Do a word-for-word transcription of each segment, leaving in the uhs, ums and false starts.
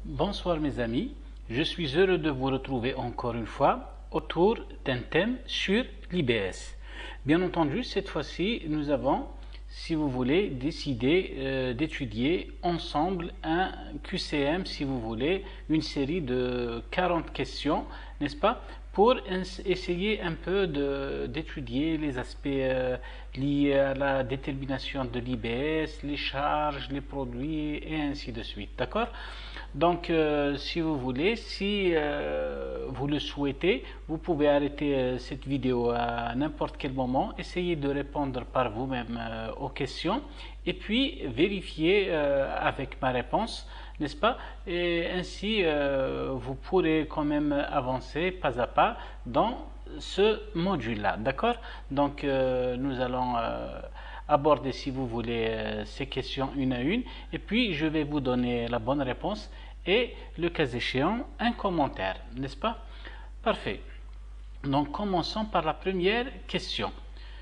Bonsoir mes amis, je suis heureux de vous retrouver encore une fois autour d'un thème sur l'I B S. Bien entendu, cette fois-ci, nous avons, si vous voulez, décidé euh, d'étudier ensemble un Q C M, si vous voulez, une série de quarante questions, n'est-ce pas, pour essayer un peu d'étudier les aspects euh, liés à la détermination de l'I B S, les charges, les produits et ainsi de suite, d'accord? Donc, euh, si vous voulez, si euh, vous le souhaitez, vous pouvez arrêter euh, cette vidéo à n'importe quel moment, essayer de répondre par vous-même euh, aux questions et puis vérifier euh, avec ma réponse, n'est-ce pas? Et ainsi, euh, vous pourrez quand même avancer pas à pas dans ce module-là, d'accord? Donc, euh, nous allons euh, aborder, si vous voulez, euh, ces questions une à une, et puis je vais vous donner la bonne réponse et, le cas échéant, un commentaire, n'est-ce pas? Parfait. Donc, commençons par la première question.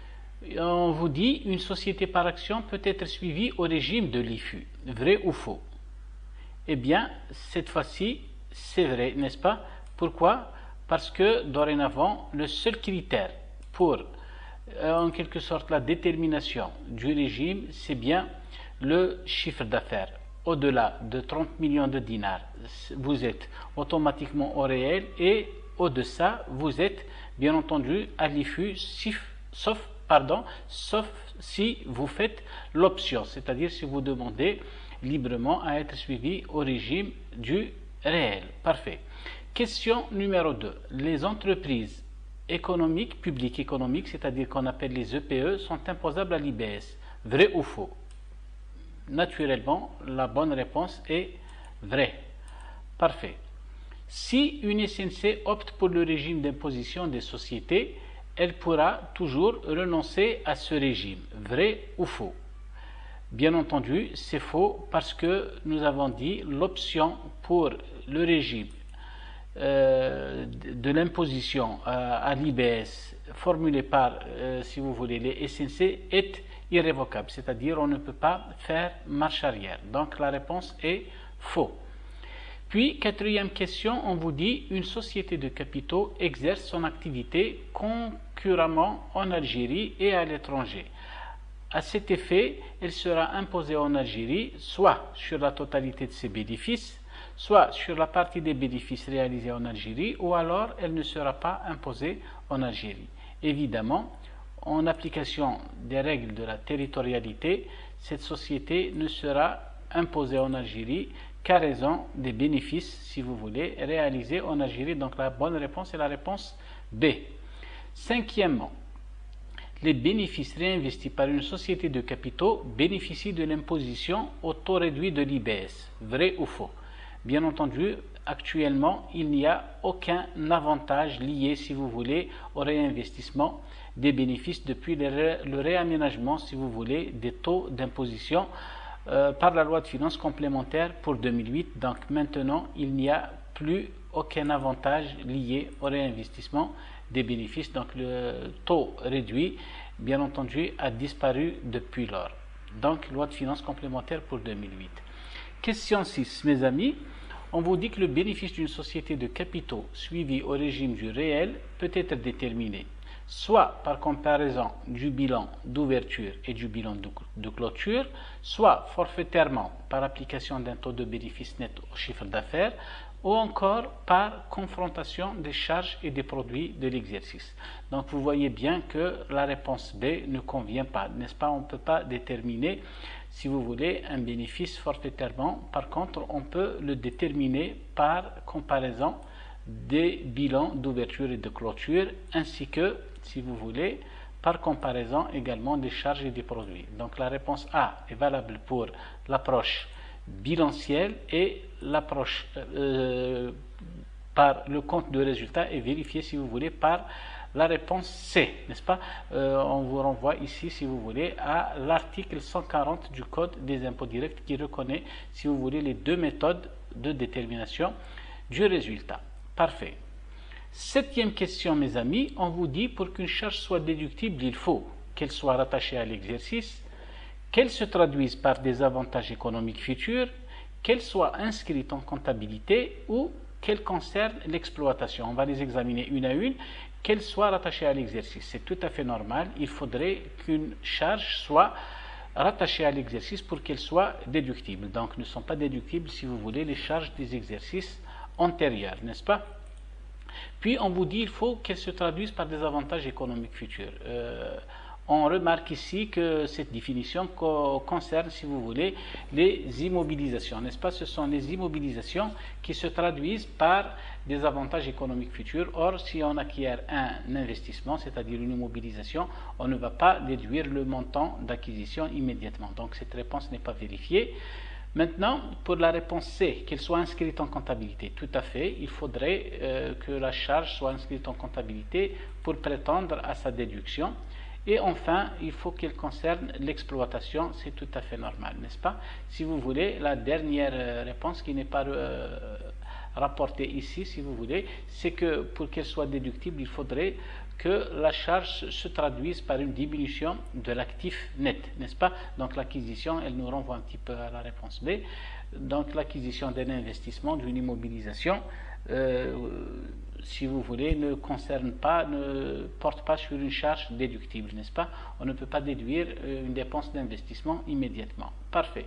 On vous dit, une société par action peut être suivie au régime de l'I F U. Vrai ou faux? Eh bien, cette fois-ci, c'est vrai, n'est-ce pas? Pourquoi? Parce que, dorénavant, le seul critère pour, euh, en quelque sorte, la détermination du régime, c'est bien le chiffre d'affaires. Au-delà de trente millions de dinars, vous êtes automatiquement au réel, et au-deçà, vous êtes, bien entendu, à l'I F U, sauf, pardon, sauf si vous faites l'option, c'est-à-dire si vous demandez librement à être suivi au régime du réel. Parfait. Question numéro deux. Les entreprises économiques, publiques économiques, c'est-à-dire qu'on appelle les E P E, sont imposables à l'I B S. Vrai ou faux? Naturellement, la bonne réponse est vrai. Parfait. Si une S N C opte pour le régime d'imposition des sociétés, elle pourra toujours renoncer à ce régime. Vrai ou faux? Bien entendu, c'est faux parce que nous avons dit l'option pour le régime euh, de l'imposition à, à l'I B S formulée par, euh, si vous voulez, les S N C est irrévocable, c'est-à-dire on ne peut pas faire marche arrière. Donc la réponse est faux. Puis, quatrième question, on vous dit une société de capitaux exerce son activité concurremment en Algérie et à l'étranger. À cet effet, elle sera imposée en Algérie, soit sur la totalité de ses bénéfices, soit sur la partie des bénéfices réalisés en Algérie, ou alors elle ne sera pas imposée en Algérie. Évidemment, en application des règles de la territorialité, cette société ne sera imposée en Algérie qu'à raison des bénéfices, si vous voulez, réalisés en Algérie. Donc la bonne réponse est la réponse B. Cinquièmement, les bénéfices réinvestis par une société de capitaux bénéficient de l'imposition au taux réduit de l'I B S. Vrai ou faux? Bien entendu, actuellement, il n'y a aucun avantage lié, si vous voulez, au réinvestissement des bénéfices depuis le, ré, le réaménagement, si vous voulez, des taux d'imposition euh, par la loi de finances complémentaire pour deux mille huit. Donc maintenant, il n'y a plus aucun avantage lié au réinvestissement des bénéfices. Donc le taux réduit, bien entendu, a disparu depuis lors. Donc loi de finances complémentaire pour deux mille huit. Question six, mes amis. On vous dit que le bénéfice d'une société de capitaux suivie au régime du réel peut être déterminé soit par comparaison du bilan d'ouverture et du bilan de, de clôture, soit forfaitairement par application d'un taux de bénéfice net au chiffre d'affaires, ou encore par confrontation des charges et des produits de l'exercice. Donc vous voyez bien que la réponse B ne convient pas, n'est-ce pas? On ne peut pas déterminer, si vous voulez, un bénéfice forfaitairement. Par contre, on peut le déterminer par comparaison des bilans d'ouverture et de clôture, ainsi que, si vous voulez, par comparaison également des charges et des produits. Donc la réponse A est valable pour l'approche bilancielle, et l'approche euh, par le compte de résultat est vérifiée, si vous voulez, par la réponse C, n'est-ce pas? euh, On vous renvoie ici, si vous voulez, à l'article cent quarante du Code des impôts directs qui reconnaît, si vous voulez, les deux méthodes de détermination du résultat. Parfait. Septième question, mes amis, on vous dit pour qu'une charge soit déductible, il faut qu'elle soit rattachée à l'exercice, qu'elle se traduise par des avantages économiques futurs, qu'elles soient inscrites en comptabilité ou qu'elles concernent l'exploitation. On va les examiner une à une, qu'elles soient rattachées à l'exercice. C'est tout à fait normal. Il faudrait qu'une charge soit rattachée à l'exercice pour qu'elle soit déductible. Donc, ne sont pas déductibles, si vous voulez, les charges des exercices antérieurs, n'est-ce pas? Puis, on vous dit qu'il faut qu'elles se traduisent par des avantages économiques futurs. Euh, on remarque ici que cette définition co concerne, si vous voulez, les immobilisations, n'est-ce pas? Ce sont les immobilisations qui se traduisent par des avantages économiques futurs. Or, si on acquiert un investissement, c'est-à-dire une immobilisation, on ne va pas déduire le montant d'acquisition immédiatement. Donc, cette réponse n'est pas vérifiée. Maintenant, pour la réponse C, qu'elle soit inscrite en comptabilité, tout à fait, il faudrait euh, que la charge soit inscrite en comptabilité pour prétendre à sa déduction. Et enfin, il faut qu'elle concerne l'exploitation, c'est tout à fait normal, n'est-ce pas? Si vous voulez, la dernière réponse qui n'est pas euh, rapportée ici, si vous voulez, c'est que pour qu'elle soit déductible, il faudrait que la charge se traduise par une diminution de l'actif net, n'est-ce pas? Donc l'acquisition, elle nous renvoie un petit peu à la réponse B. Donc l'acquisition d'un investissement, d'une immobilisation, euh, si vous voulez, ne concerne pas, ne porte pas sur une charge déductible, n'est-ce pas? On ne peut pas déduire une dépense d'investissement immédiatement. Parfait.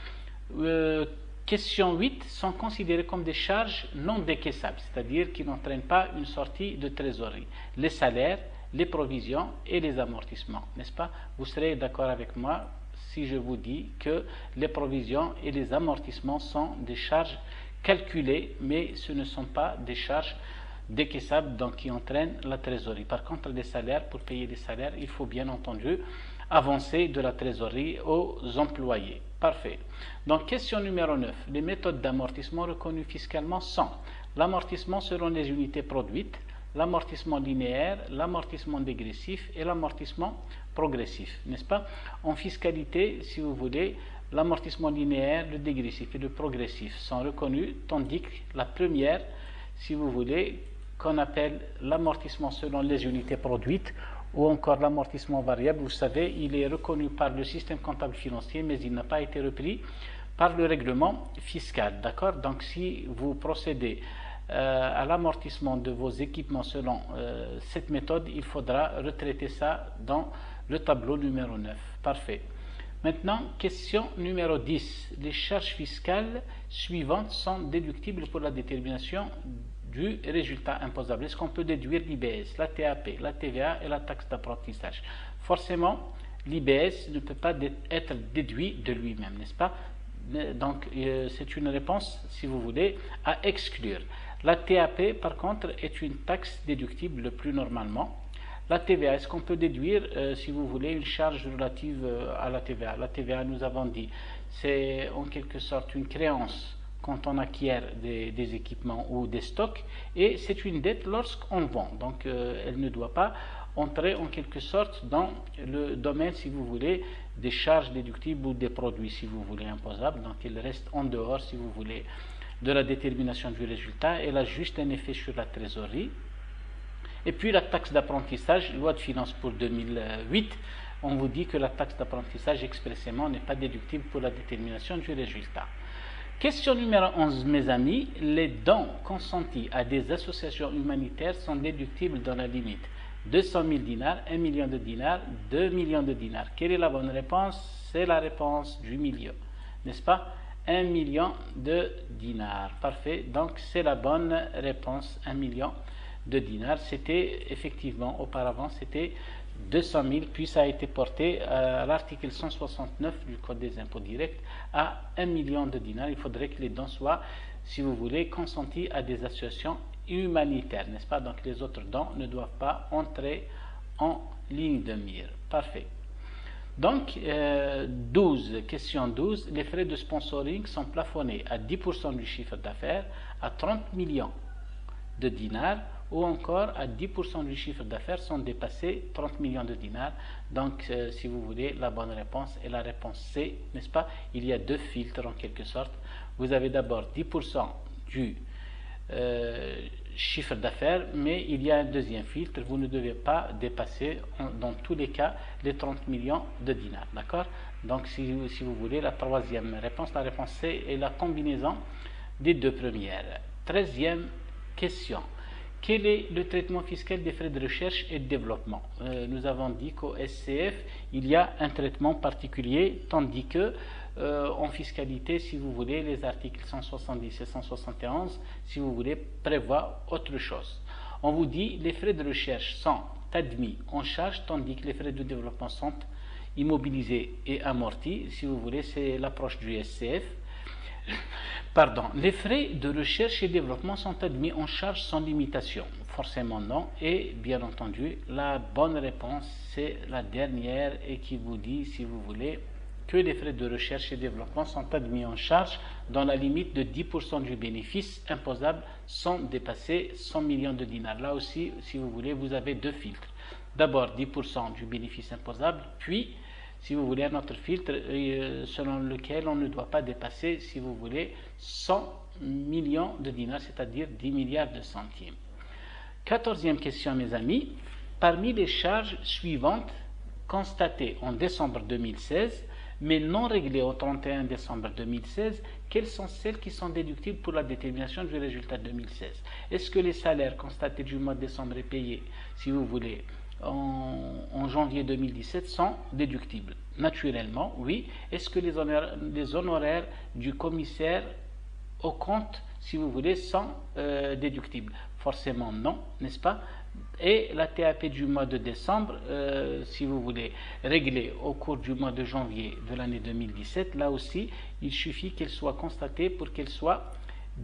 Euh, question huit, sont considérées comme des charges non décaissables, c'est-à-dire qui n'entraînent pas une sortie de trésorerie. Les salaires, les provisions et les amortissements, n'est-ce pas? Vous serez d'accord avec moi si je vous dis que les provisions et les amortissements sont des charges calculées, mais ce ne sont pas des charges décaissables, donc qui entraînent la trésorerie. Par contre, les salaires, pour payer les salaires, il faut bien entendu avancer de la trésorerie aux employés. Parfait. Donc, question numéro neuf. Les méthodes d'amortissement reconnues fiscalement sont l'amortissement selon les unités produites, l'amortissement linéaire, l'amortissement dégressif et l'amortissement progressif, n'est-ce pas? En fiscalité, si vous voulez, l'amortissement linéaire, le dégressif et le progressif sont reconnus, tandis que la première, si vous voulez, qu'on appelle l'amortissement selon les unités produites ou encore l'amortissement variable, vous savez, il est reconnu par le système comptable financier, mais il n'a pas été repris par le règlement fiscal, d'accord? Donc si vous procédez euh, à l'amortissement de vos équipements selon euh, cette méthode, il faudra retraiter ça dans le tableau numéro neuf. Parfait. Maintenant, question numéro dix. Les charges fiscales suivantes sont déductibles pour la détermination du résultat imposable. Est-ce qu'on peut déduire l'I B S, la T A P, la T V A et la taxe d'apprentissage? Forcément, l'I B S ne peut pas être déduit de lui-même, n'est-ce pas? Donc, euh, c'est une réponse, si vous voulez, à exclure. La T A P, par contre, est une taxe déductible le plus normalement. La T V A, est-ce qu'on peut déduire, euh, si vous voulez, une charge relative euh, à la T V A? La T V A, nous avons dit, c'est en quelque sorte une créance quand on acquiert des, des équipements ou des stocks, et c'est une dette lorsqu'on vend. Donc, euh, elle ne doit pas entrer en quelque sorte dans le domaine, si vous voulez, des charges déductibles ou des produits, si vous voulez, imposables. Donc, elle reste en dehors, si vous voulez, de la détermination du résultat. Elle a juste un effet sur la trésorerie. Et puis la taxe d'apprentissage, loi de finances pour deux mille huit, on vous dit que la taxe d'apprentissage expressément n'est pas déductible pour la détermination du résultat. Question numéro onze, mes amis, les dons consentis à des associations humanitaires sont déductibles dans la limite deux cent mille dinars, un million de dinars, deux millions de dinars. Quelle est la bonne réponse? C'est la réponse du milieu, n'est-ce pas? un million de dinars. Parfait, donc c'est la bonne réponse, un million de dinars. C'était effectivement, auparavant, c'était deux cent mille, puis ça a été porté à l'article cent soixante-neuf du Code des impôts directs à un million de dinars. Il faudrait que les dons soient, si vous voulez, consentis à des associations humanitaires, n'est-ce pas? Donc les autres dons ne doivent pas entrer en ligne de mire. Parfait. Donc, euh, douze, question douze, les frais de sponsoring sont plafonnés à dix pour cent du chiffre d'affaires, à trente millions de dinars, ou encore à dix pour cent du chiffre d'affaires sont dépassés trente millions de dinars. Donc, euh, si vous voulez, la bonne réponse est la réponse C, n'est-ce pas? Il y a deux filtres en quelque sorte. Vous avez d'abord dix pour cent du euh, chiffre d'affaires, mais il y a un deuxième filtre, vous ne devez pas dépasser dans tous les cas les trente millions de dinars, d'accord? Donc si, si vous voulez la troisième réponse, la réponse C est la combinaison des deux premières. Treizième question. Quel est le traitement fiscal des frais de recherche et de développement? euh, Nous avons dit qu'au S C F, il y a un traitement particulier, tandis que euh, en fiscalité, si vous voulez, les articles cent soixante-dix et cent soixante et onze, si vous voulez, prévoient autre chose. On vous dit les frais de recherche sont admis en charge, tandis que les frais de développement sont immobilisés et amortis. Si vous voulez, c'est l'approche du S C F. Pardon, les frais de recherche et développement sont admis en charge sans limitation? Forcément non, et bien entendu, la bonne réponse c'est la dernière et qui vous dit, si vous voulez, que les frais de recherche et développement sont admis en charge dans la limite de dix pour cent du bénéfice imposable sans dépasser cent millions de dinars. Là aussi, si vous voulez, vous avez deux filtres. D'abord dix pour cent du bénéfice imposable, puis si vous voulez un autre filtre euh, selon lequel on ne doit pas dépasser, si vous voulez, cent millions de dinars, c'est-à-dire dix milliards de centimes. Quatorzième question, mes amis. Parmi les charges suivantes constatées en décembre deux mille seize, mais non réglées au trente et un décembre deux mille seize, quelles sont celles qui sont déductibles pour la détermination du résultat deux mille seize? Est-ce que les salaires constatés du mois de décembre et payés, si vous voulez, En, en janvier deux mille dix-sept sont déductibles? Naturellement, oui. Est-ce que les honoraires, les honoraires du commissaire au compte, si vous voulez, sont euh, déductibles? Forcément non, n'est-ce pas? Et la T A P du mois de décembre, euh, si vous voulez, réglée au cours du mois de janvier de l'année deux mille dix-sept, là aussi, il suffit qu'elle soit constatée pour qu'elle soit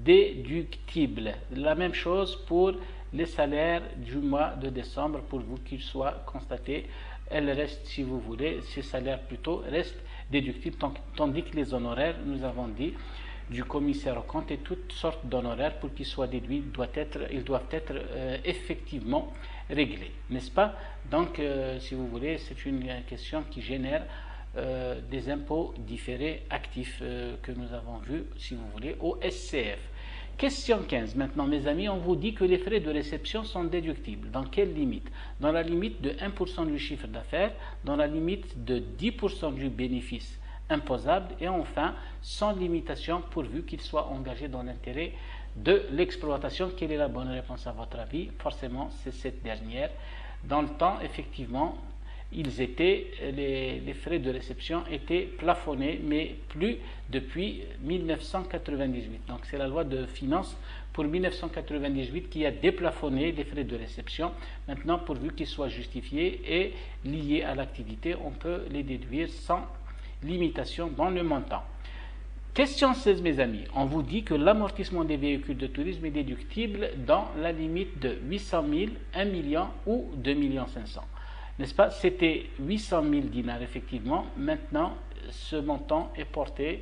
déductible. La même chose pour les salaires du mois de décembre, pour vous qu'ils soient constatés, elles restent, si vous voulez, ces salaires plutôt restent déductibles, tandis que les honoraires, nous avons dit, du commissaire au compte et toutes sortes d'honoraires, pour qu'ils soient déduits, doivent être, ils doivent être euh, effectivement réglés, n'est-ce pas? Donc, euh, si vous voulez, c'est une question qui génère euh, des impôts différés actifs euh, que nous avons vus, si vous voulez, au S C F. Question quinze. Maintenant, mes amis, on vous dit que les frais de réception sont déductibles. Dans quelle limite? Dans la limite de un pour cent du chiffre d'affaires, dans la limite de dix pour cent du bénéfice imposable, et enfin, sans limitation pourvu qu'il soit engagé dans l'intérêt de l'exploitation. Quelle est la bonne réponse à votre avis? Forcément, c'est cette dernière. Dans le temps, effectivement, ils étaient, les, les frais de réception étaient plafonnés, mais plus depuis mille neuf cent quatre-vingt-dix-huit. Donc c'est la loi de finances pour mille neuf cent quatre-vingt-dix-huit qui a déplafonné les frais de réception. Maintenant, pourvu qu'ils soient justifiés et liés à l'activité, on peut les déduire sans limitation dans le montant. Question seize, mes amis. On vous dit que l'amortissement des véhicules de tourisme est déductible dans la limite de huit cent mille, un million ou deux millions cinq cents. N'est-ce pas? C'était huit cent mille dinars, effectivement. Maintenant, ce montant est porté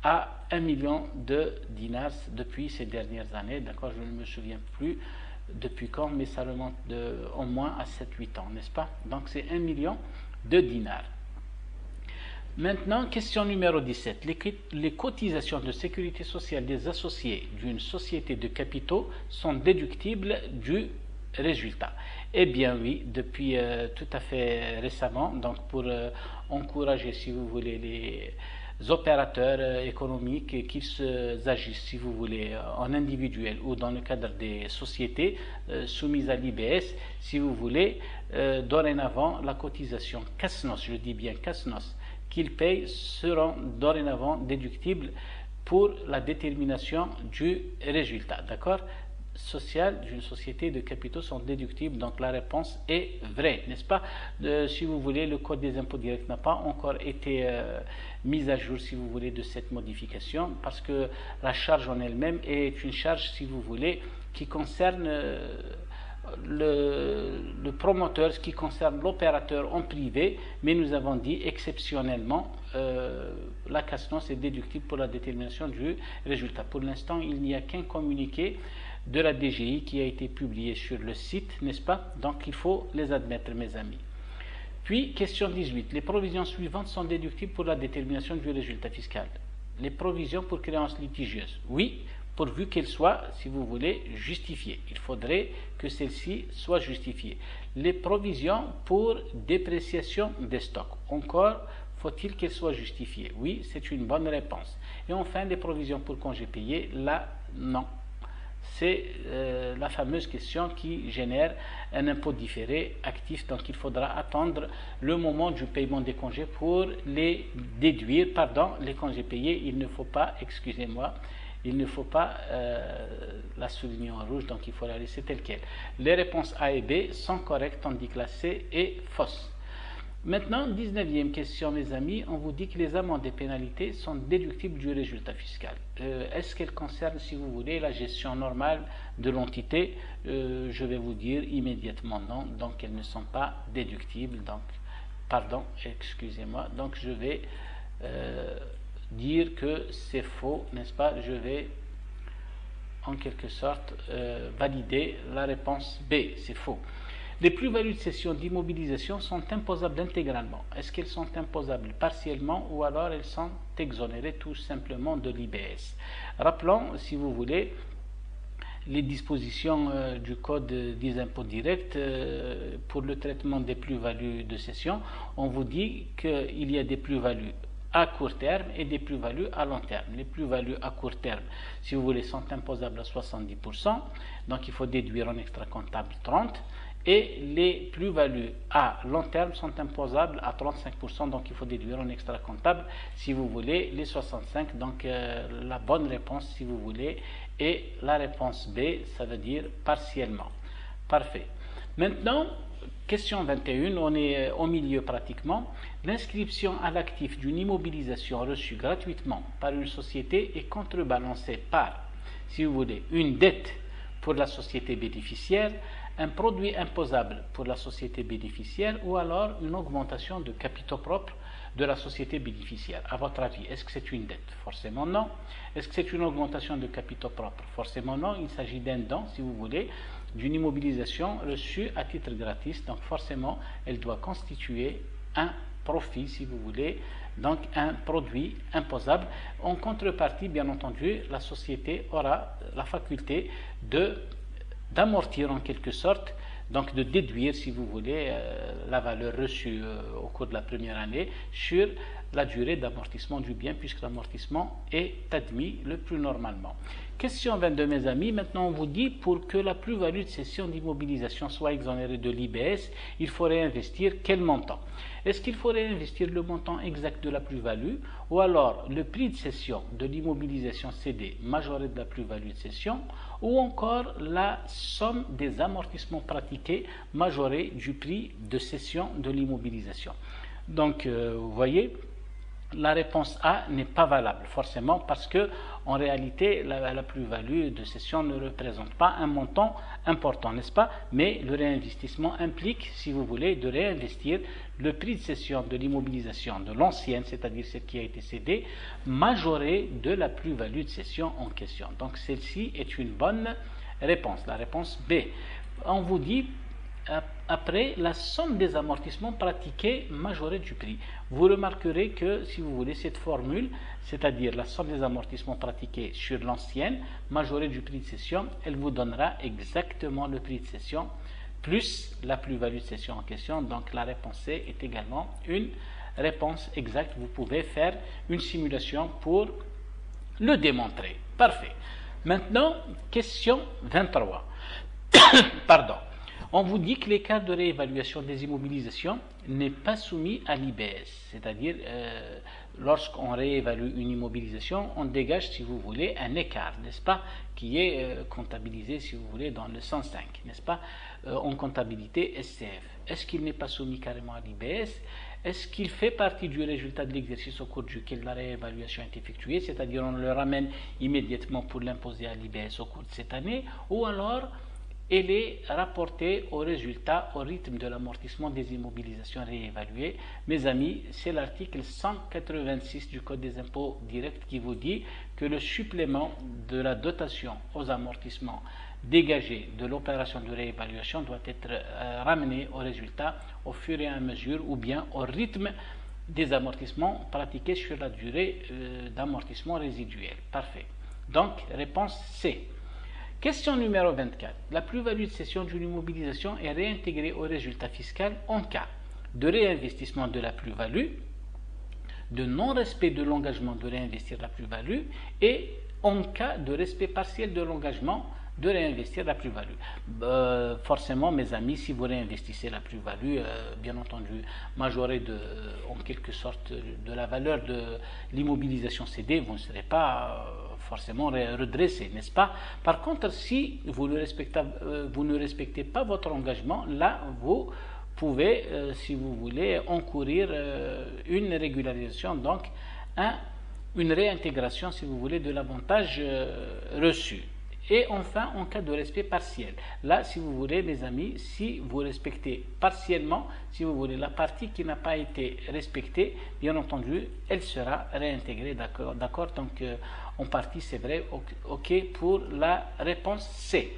à un million de dinars depuis ces dernières années. D'accord? Je ne me souviens plus depuis quand, mais ça remonte de, au moins à sept huit ans, n'est-ce pas? Donc, c'est un million de dinars. Maintenant, question numéro dix-sept. Les, les cotisations de sécurité sociale des associés d'une société de capitaux sont déductibles du résultat. Eh bien oui, depuis euh, tout à fait récemment, donc pour euh, encourager, si vous voulez, les opérateurs euh, économiques, qu'ils agissent, si vous voulez, en individuel ou dans le cadre des sociétés euh, soumises à l'I B S, si vous voulez, euh, dorénavant, la cotisation CASNOS, je dis bien CASNOS, qu'ils payent seront dorénavant déductibles pour la détermination du résultat, d'accord? Sociales d'une société de capitaux sont déductibles, donc la réponse est vraie, n'est-ce pas? De, si vous voulez, le code des impôts directs n'a pas encore été euh, mis à jour, si vous voulez, de cette modification, parce que la charge en elle-même est une charge, si vous voulez, qui concerne euh, le, le promoteur, ce qui concerne l'opérateur en privé, mais nous avons dit exceptionnellement euh, la CASNOS est déductible pour la détermination du résultat. Pour l'instant, il n'y a qu'un communiqué de la D G I qui a été publié sur le site, n'est-ce pas? Donc il faut les admettre, mes amis. Puis, question dix-huit. Les provisions suivantes sont déductibles pour la détermination du résultat fiscal. Les provisions pour créances litigieuses. Oui, pourvu qu'elle soit, si vous voulez, justifiée. Il faudrait que celle-ci soit justifiée. Les provisions pour dépréciation des stocks. Encore faut-il qu'elles soient justifiées? Oui, c'est une bonne réponse. Et enfin, les provisions pour congés payés. Là, non. C'est euh, la fameuse question qui génère un impôt différé actif. Donc, il faudra attendre le moment du paiement des congés pour les déduire. Pardon, les congés payés, il ne faut pas, excusez-moi, il ne faut pas euh, la souligner en rouge, donc il faut la laisser telle quelle. Les réponses A et B sont correctes, tandis que la C est fausse. Maintenant, dix-neuvième question, mes amis, on vous dit que les amendes et pénalités sont déductibles du résultat fiscal. Euh, Est-ce qu'elles concernent, si vous voulez, la gestion normale de l'entité? euh, Je vais vous dire immédiatement non, donc elles ne sont pas déductibles. Donc, pardon, excusez-moi, donc je vais euh, dire que c'est faux, n'est-ce pas? Je vais en quelque sorte euh, valider la réponse B, c'est faux. Les plus-values de cession d'immobilisation sont imposables intégralement. Est-ce qu'elles sont imposables partiellement ou alors elles sont exonérées tout simplement de l'I B S? Rappelons, si vous voulez, les dispositions euh, du Code des impôts directs euh, pour le traitement des plus-values de cession. On vous dit qu'il y a des plus-values à court terme et des plus-values à long terme. Les plus-values à court terme, si vous voulez, sont imposables à soixante-dix pour cent, donc il faut déduire en extra comptable trente pour cent. Et les plus-values à long terme sont imposables à trente-cinq pour cent, donc il faut déduire en extra comptable, si vous voulez, les soixante-cinq pour cent. Donc euh, la bonne réponse, si vous voulez, est la réponse B, ça veut dire partiellement. Parfait. Maintenant, question vingt et un, on est au milieu pratiquement. L'inscription à l'actif d'une immobilisation reçue gratuitement par une société est contrebalancée par, si vous voulez, une dette pour la société bénéficiaire, un produit imposable pour la société bénéficiaire ou alors une augmentation de capitaux propres de la société bénéficiaire. À votre avis, est-ce que c'est une dette? Forcément non. Est-ce que c'est une augmentation de capitaux propres? Forcément non. Il s'agit d'un don, si vous voulez, d'une immobilisation reçue à titre gratis. Donc forcément, elle doit constituer un profit, si vous voulez, donc un produit imposable. En contrepartie, bien entendu, la société aura la faculté de d'amortir en quelque sorte, donc de déduire, si vous voulez, euh, la valeur reçue euh, au cours de la première année sur la durée d'amortissement du bien, puisque l'amortissement est admis le plus normalement. Question vingt-deux, mes amis. Maintenant, on vous dit, pour que la plus-value de cession d'immobilisation soit exonérée de l'I B S, il faudrait investir quel montant? Est-ce qu'il faudrait investir le montant exact de la plus-value ou alors le prix de cession de l'immobilisation cédée majoré de la plus-value de cession ou encore la somme des amortissements pratiqués majorés du prix de cession de l'immobilisation? Donc, euh, vous voyez, la réponse A n'est pas valable, forcément, parce que en réalité, la, la plus-value de cession ne représente pas un montant important, n'est-ce pas? Mais le réinvestissement implique, si vous voulez, de réinvestir le prix de cession de l'immobilisation de l'ancienne, c'est-à-dire celle qui a été cédée, majorée de la plus-value de cession en question. Donc, celle-ci est une bonne réponse, la réponse B. On vous dit, après la somme des amortissements pratiqués majorés du prix. Vous remarquerez que, si vous voulez, cette formule, c'est-à-dire la somme des amortissements pratiqués sur l'ancienne, majorée du prix de cession, elle vous donnera exactement le prix de cession plus la plus-value de cession en question. Donc la réponse C est également une réponse exacte. Vous pouvez faire une simulation pour le démontrer. Parfait. Maintenant, question vingt-trois. Pardon. On vous dit que l'écart de réévaluation des immobilisations n'est pas soumis à l'I B S, c'est-à-dire euh, lorsqu'on réévalue une immobilisation, on dégage, si vous voulez, un écart, n'est-ce pas, qui est euh, comptabilisé, si vous voulez, dans le cent cinq, n'est-ce pas, euh, en comptabilité S C F. Est-ce qu'il n'est pas soumis carrément à l'I B S? Est-ce qu'il fait partie du résultat de l'exercice au cours duquel la réévaluation est effectuée, c'est-à-dire on le ramène immédiatement pour l'imposer à l'I B S au cours de cette année, ou alors elle est rapportée au résultat au rythme de l'amortissement des immobilisations réévaluées? Mes amis, c'est l'article cent quatre-vingt-six du Code des impôts directs qui vous dit que le supplément de la dotation aux amortissements dégagés de l'opération de réévaluation doit être euh, ramené au résultat au fur et à mesure ou bien au rythme des amortissements pratiqués sur la durée euh, d'amortissement résiduel. Parfait. Donc, réponse C. Question numéro vingt-quatre. La plus-value de cession d'une immobilisation est réintégrée au résultat fiscal en cas de réinvestissement de la plus-value, de non-respect de l'engagement de réinvestir la plus-value et en cas de respect partiel de l'engagement de réinvestir la plus-value. Euh, forcément, mes amis, si vous réinvestissez la plus-value, euh, bien entendu, majorée de, en quelque sorte de la valeur de l'immobilisation cédée, vous ne serez pas euh, forcément redressé, n'est-ce pas? Par contre, si vous ne respectez, euh, vous ne respectez pas votre engagement, là, vous pouvez, euh, si vous voulez, encourir euh, une régularisation, donc un, une réintégration, si vous voulez, de l'avantage euh, reçu. Et enfin, en cas de respect partiel. Là, si vous voulez, mes amis, si vous respectez partiellement, si vous voulez, la partie qui n'a pas été respectée, bien entendu, elle sera réintégrée, d'accord, d'accord. Donc, euh, en partie, c'est vrai, ok pour la réponse C.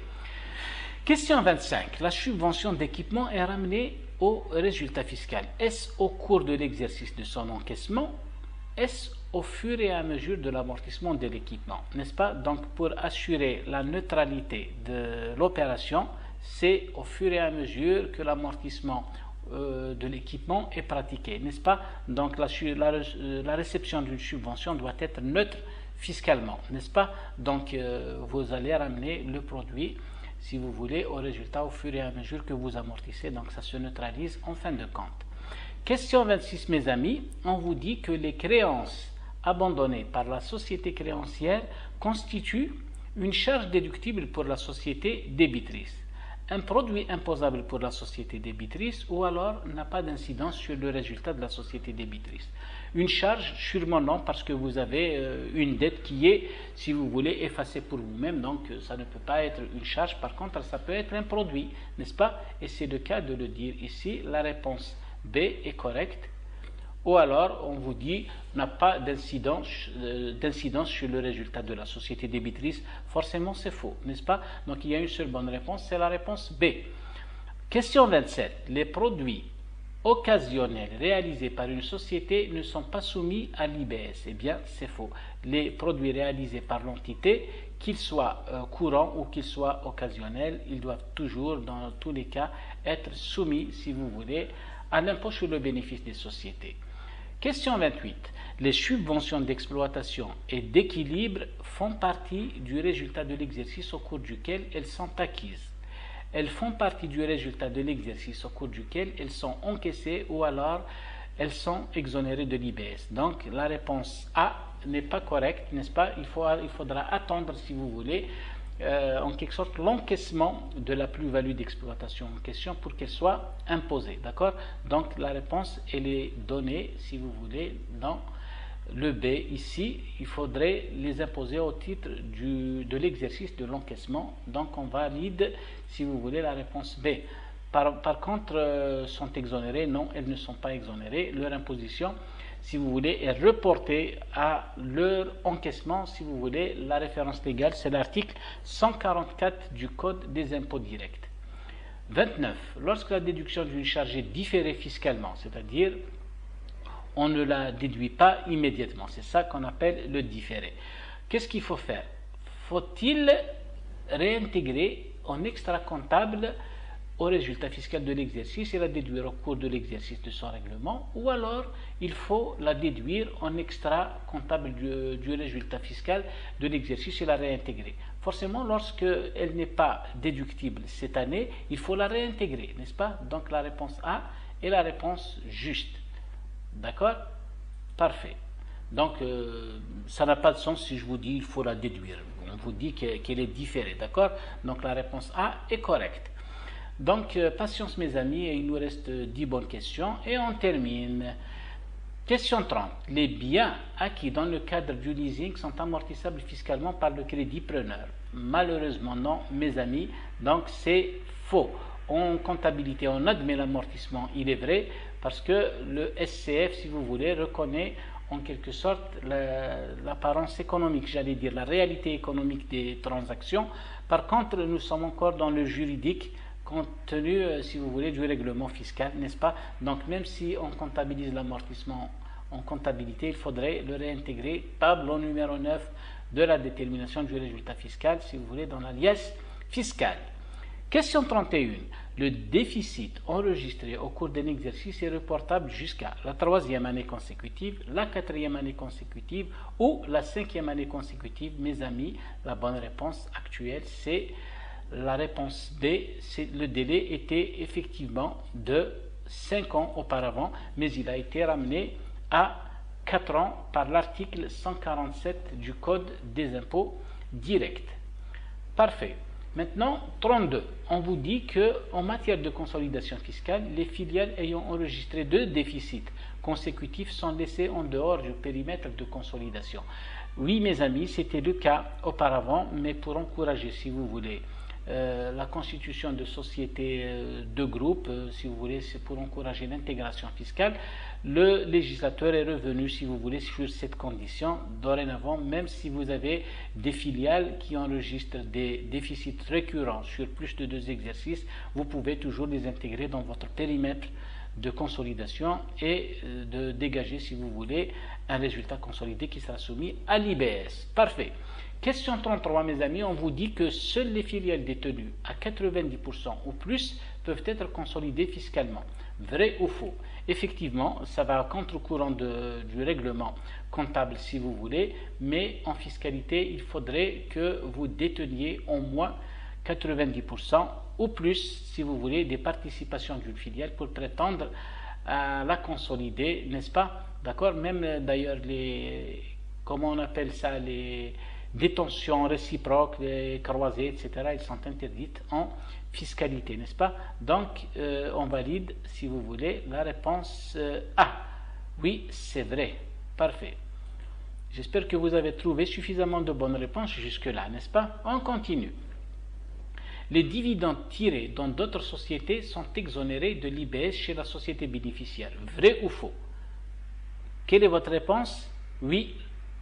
Question vingt-cinq. La subvention d'équipement est ramenée au résultat fiscal. Est-ce au cours de l'exercice de son encaissement? Est-ce au fur et à mesure de l'amortissement de l'équipement, n'est-ce pas? Donc, pour assurer la neutralité de l'opération, c'est au fur et à mesure que l'amortissement euh, de l'équipement est pratiqué, n'est-ce pas? Donc, la, la, la réception d'une subvention doit être neutre fiscalement, n'est-ce pas? Donc, euh, vous allez ramener le produit, si vous voulez, au résultat au fur et à mesure que vous amortissez, donc ça se neutralise en fin de compte. Question vingt-six, mes amis, on vous dit que les créances abandonnées par la société créancière constituent une charge déductible pour la société débitrice, un produit imposable pour la société débitrice ou alors n'a pas d'incidence sur le résultat de la société débitrice. Une charge, sûrement non, parce que vous avez euh, une dette qui est, si vous voulez, effacée pour vous-même, donc ça ne peut pas être une charge, par contre ça peut être un produit, n'est-ce pas? Et c'est le cas de le dire ici, la réponse B est correcte. Ou alors, on vous dit, n'a pas d'incidence euh, d'incidence sur le résultat de la société débitrice. Forcément, c'est faux, n'est-ce pas? Donc, il y a une seule bonne réponse, c'est la réponse B. Question vingt-sept. Les produits occasionnels réalisés par une société ne sont pas soumis à l'I B S. Eh bien, c'est faux. Les produits réalisés par l'entité, qu'ils soient euh, courants ou qu'ils soient occasionnels, ils doivent toujours, dans tous les cas, être soumis, si vous voulez, à l'impôt sur le bénéfice des sociétés. Question vingt-huit. Les subventions d'exploitation et d'équilibre font partie du résultat de l'exercice au cours duquel elles sont acquises. Elles font partie du résultat de l'exercice au cours duquel elles sont encaissées ou alors elles sont exonérées de l'I B S. Donc la réponse A n'est pas correcte, n'est-ce pas? Il, faut, il faudra attendre, si vous voulez, Euh, en quelque sorte l'encaissement de la plus-value d'exploitation en question pour qu'elle soit imposée, d'accord? Donc la réponse elle est donnée, si vous voulez, dans le B ici. Il faudrait les imposer au titre du, de l'exercice de l'encaissement, donc on valide, si vous voulez, la réponse B. Par, par contre, euh, sont exonérées? Non, elles ne sont pas exonérées. Leur imposition, si vous voulez, est reportée à leur encaissement. Si vous voulez, la référence légale, c'est l'article cent quarante-quatre du Code des impôts directs. vingt-neuf. Lorsque la déduction d'une charge est différée fiscalement, c'est-à-dire on ne la déduit pas immédiatement, c'est ça qu'on appelle le différé. Qu'est-ce qu'il faut faire? Faut-il réintégrer en extra comptable au résultat fiscal de l'exercice et la déduire au cours de l'exercice de son règlement, ou alors il faut la déduire en extra comptable du, du résultat fiscal de l'exercice et la réintégrer. Forcément, lorsqu'elle n'est pas déductible cette année, il faut la réintégrer, n'est-ce pas? Donc la réponse A est la réponse juste. D'accord? Parfait. Donc euh, ça n'a pas de sens si je vous dis il faut la déduire. On vous dit qu'elle est différée, d'accord? Donc la réponse A est correcte. Donc, euh, patience mes amis, il nous reste dix bonnes questions et on termine. Question trente. Les biens acquis dans le cadre du leasing sont amortissables fiscalement par le crédit preneur? Malheureusement non, mes amis, donc c'est faux. En comptabilité, on admet l'amortissement, il est vrai, parce que le S C F, si vous voulez, reconnaît en quelque sorte l'apparence économique, j'allais dire la réalité économique des transactions. Par contre, nous sommes encore dans le juridique, compte tenu, si vous voulez, du règlement fiscal, n'est-ce pas? Donc, même si on comptabilise l'amortissement en comptabilité, il faudrait le réintégrer. Tableau numéro neuf de la détermination du résultat fiscal, si vous voulez, dans la liasse fiscale. Question trente et un. Le déficit enregistré au cours d'un exercice est reportable jusqu'à la troisième année consécutive, la quatrième année consécutive ou la cinquième année consécutive. Mes amis, la bonne réponse actuelle, c'est la réponse B. Le délai était effectivement de cinq ans auparavant, mais il a été ramené à quatre ans par l'article cent quarante-sept du Code des impôts directs. Parfait. Maintenant, trente-deux. On vous dit qu'en matière de consolidation fiscale, les filiales ayant enregistré deux déficits consécutifs sont laissées en dehors du périmètre de consolidation. Oui, mes amis, c'était le cas auparavant, mais pour encourager, si vous voulez, Euh, la constitution de sociétés euh, de groupe, euh, si vous voulez, c'est pour encourager l'intégration fiscale. Le législateur est revenu, si vous voulez, sur cette condition. Dorénavant, même si vous avez des filiales qui enregistrent des déficits récurrents sur plus de deux exercices, vous pouvez toujours les intégrer dans votre périmètre de consolidation et euh, de dégager, si vous voulez, un résultat consolidé qui sera soumis à l'I B S. Parfait. Question trente-trois, mes amis, on vous dit que seules les filiales détenues à quatre-vingt-dix pour cent ou plus peuvent être consolidées fiscalement. Vrai ou faux? Effectivement, ça va à contre-courant de, du règlement comptable, si vous voulez, mais en fiscalité, il faudrait que vous déteniez au moins quatre-vingt-dix pour cent ou plus, si vous voulez, des participations d'une filiale pour prétendre à la consolider, n'est-ce pas? D'accord? Même d'ailleurs, les, comment on appelle ça, les détentions réciproques, les croisées, et cetera, elles sont interdites en fiscalité, n'est-ce pas? Donc, euh, on valide, si vous voulez, la réponse euh, A. Oui, c'est vrai. Parfait. J'espère que vous avez trouvé suffisamment de bonnes réponses jusque-là, n'est-ce pas? On continue. Les dividendes tirés dans d'autres sociétés sont exonérés de l'I B S chez la société bénéficiaire. Vrai ou faux? Quelle est votre réponse? Oui,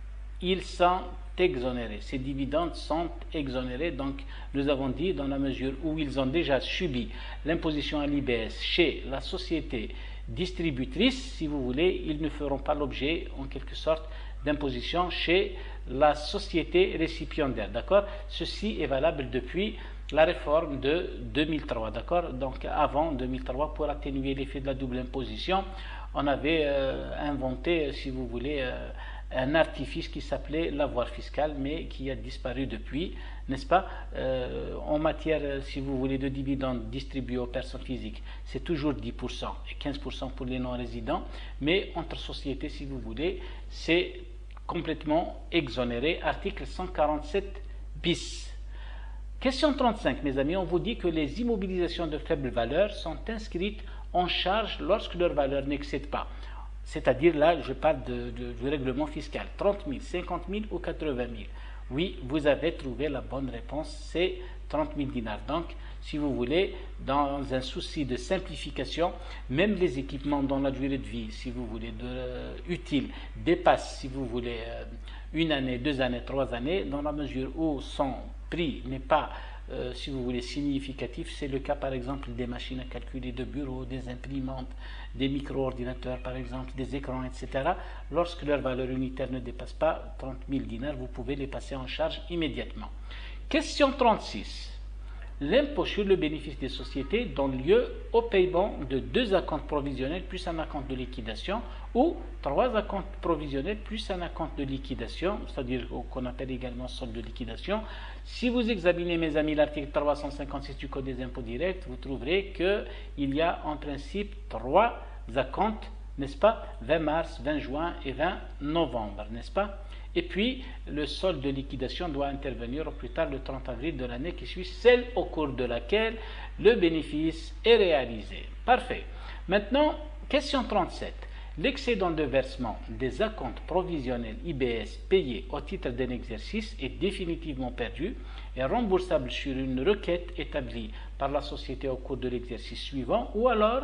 ils sont exonérés. Ces dividendes sont exonérés. Donc, nous avons dit, dans la mesure où ils ont déjà subi l'imposition à l'I B S chez la société distributrice, si vous voulez, ils ne feront pas l'objet, en quelque sorte, d'imposition chez la société récipiendaire. D'accord? Ceci est valable depuis la réforme de deux mille trois. D'accord? Donc, avant deux mille trois, pour atténuer l'effet de la double imposition, on avait euh, inventé, si vous voulez, euh, un artifice qui s'appelait l'avoir fiscal, mais qui a disparu depuis, n'est-ce pas? euh, En matière, si vous voulez, de dividendes distribués aux personnes physiques, c'est toujours dix pour cent et quinze pour cent pour les non-résidents, mais entre sociétés, si vous voulez, c'est complètement exonéré. Article cent quarante-sept bis. Question trente-cinq, mes amis, on vous dit que les immobilisations de faible valeur sont inscrites en charge lorsque leur valeur n'excède pas. C'est-à-dire, là, je parle de, de, du règlement fiscal, trente mille, cinquante mille ou quatre-vingt mille. Oui, vous avez trouvé la bonne réponse, c'est trente mille dinars. Donc, si vous voulez, dans un souci de simplification, même les équipements dont la durée de vie, si vous voulez, de, euh, utile, dépasse, si vous voulez, euh, une année, deux années, trois années, dans la mesure où son prix n'est pas, euh, si vous voulez, significatif. C'est le cas, par exemple, des machines à calculer de bureau, des imprimantes, des micro-ordinateurs, par exemple, des écrans, et cetera. Lorsque leur valeur unitaire ne dépasse pas trente mille dinars, vous pouvez les passer en charge immédiatement. Question trente-six. L'impôt sur le bénéfice des sociétés donne lieu au paiement de deux acomptes provisionnels plus un acompte de liquidation ou trois acomptes provisionnels plus un acompte de liquidation, c'est-à-dire qu'on appelle également solde de liquidation. Si vous examinez, mes amis, l'article trois cent cinquante-six du Code des impôts directs, vous trouverez qu'il y a en principe trois acomptes, n'est-ce pas? vingt mars, vingt juin et vingt novembre, n'est-ce pas? Et puis, le solde de liquidation doit intervenir au plus tard le trente avril de l'année qui suit, celle au cours de laquelle le bénéfice est réalisé. Parfait. Maintenant, question trente-sept. L'excédent de versement des acomptes provisionnels I B S payés au titre d'un exercice est définitivement perdu et remboursable sur une requête établie par la société au cours de l'exercice suivant, ou alors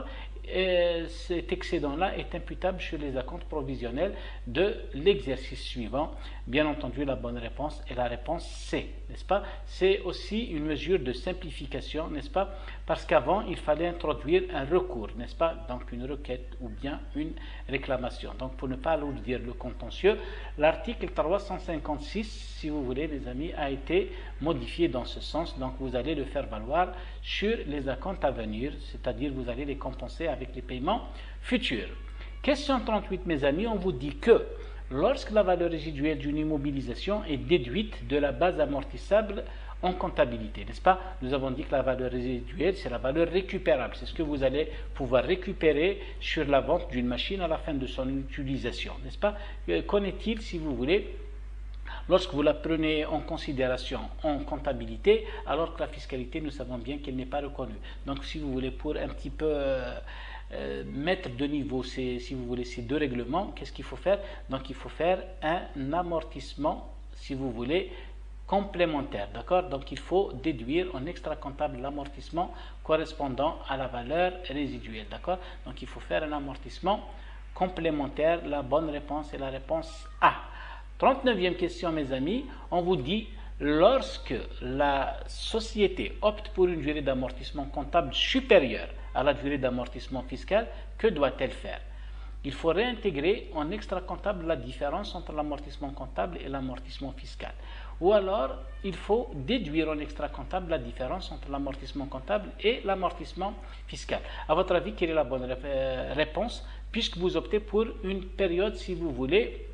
euh, cet excédent-là est imputable sur les acomptes provisionnels de l'exercice suivant. Bien entendu, la bonne réponse est la réponse C, n'est-ce pas? C'est aussi une mesure de simplification, n'est-ce pas? Parce qu'avant, il fallait introduire un recours, n'est-ce pas? Donc une requête ou bien une réclamation. Donc pour ne pas alourdir le contentieux, l'article trois cent cinquante-six, si vous voulez, mes amis, a été modifié dans ce sens. Donc vous allez le faire valoir sur les acomptes à venir, c'est-à-dire vous allez les compenser avec les paiements futurs. Question trente-huit, mes amis, on vous dit que lorsque la valeur résiduelle d'une immobilisation est déduite de la base amortissable en comptabilité, n'est-ce pas? Nous avons dit que la valeur résiduelle, c'est la valeur récupérable. C'est ce que vous allez pouvoir récupérer sur la vente d'une machine à la fin de son utilisation, n'est-ce pas? Qu'en est-il, si vous voulez, lorsque vous la prenez en considération en comptabilité, alors que la fiscalité, nous savons bien qu'elle n'est pas reconnue. Donc, si vous voulez, pour un petit peu euh, euh, mettre de niveau, ces, si vous voulez, ces deux règlements, qu'est-ce qu'il faut faire? Donc, il faut faire un amortissement, si vous voulez, complémentaire, d'accord? Donc, il faut déduire en extra comptable l'amortissement correspondant à la valeur résiduelle, d'accord? Donc, il faut faire un amortissement complémentaire. La bonne réponse est la réponse A. trente-neuvième question, mes amis, on vous dit, lorsque la société opte pour une durée d'amortissement comptable supérieure à la durée d'amortissement fiscal, que doit-elle faire? Il faut réintégrer en extra comptable la différence entre l'amortissement comptable et l'amortissement fiscal. Ou alors, il faut déduire en extra comptable la différence entre l'amortissement comptable et l'amortissement fiscal. À votre avis, quelle est la bonne réponse, puisque vous optez pour une période, si vous voulez,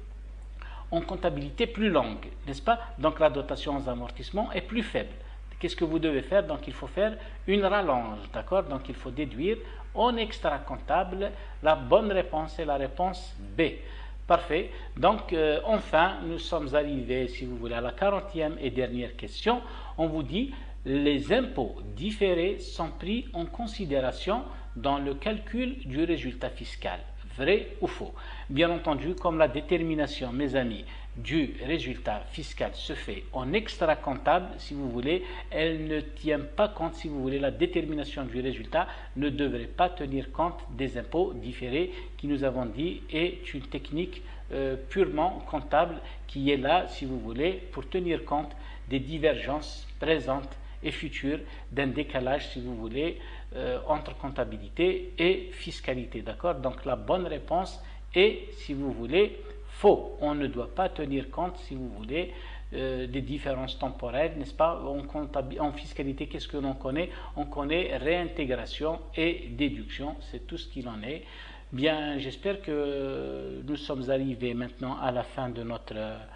en comptabilité plus longue, n'est-ce pas? Donc la dotation aux amortissements est plus faible. Qu'est-ce que vous devez faire? Donc il faut faire une rallonge, d'accord? Donc il faut déduire en extra comptable. La bonne réponse est la réponse B. Parfait. Donc euh, enfin, nous sommes arrivés, si vous voulez, à la quarantième et dernière question. On vous dit, les impôts différés sont pris en considération dans le calcul du résultat fiscal. Vrai ou faux? Bien entendu, comme la détermination, mes amis, du résultat fiscal se fait en extra comptable, si vous voulez, elle ne tient pas compte, si vous voulez, la détermination du résultat ne devrait pas tenir compte des impôts différés qui, nous avons dit, est une technique euh, purement comptable qui est là, si vous voulez, pour tenir compte des divergences présentes et futures, d'un décalage, si vous voulez, euh, entre comptabilité et fiscalité, d'accord? Donc la bonne réponse est, si vous voulez, faux. On ne doit pas tenir compte, si vous voulez, euh, des différences temporelles, n'est-ce pas? En, en fiscalité, qu'est-ce que l'on connaît? On connaît réintégration et déduction, c'est tout ce qu'il en est. Bien, j'espère que nous sommes arrivés maintenant à la fin de notre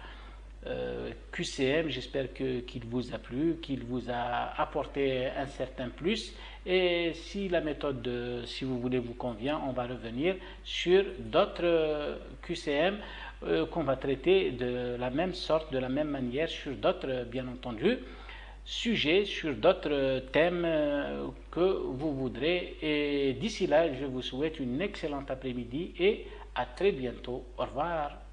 Euh, Q C M, j'espère que, qu'il vous a plu, qu'il vous a apporté un certain plus, et si la méthode, de, si vous voulez, vous convient, on va revenir sur d'autres Q C M euh, qu'on va traiter de la même sorte, de la même manière, sur d'autres, bien entendu, sujets, sur d'autres thèmes euh, que vous voudrez, et d'ici là, je vous souhaite une excellente après-midi et à très bientôt. Au revoir.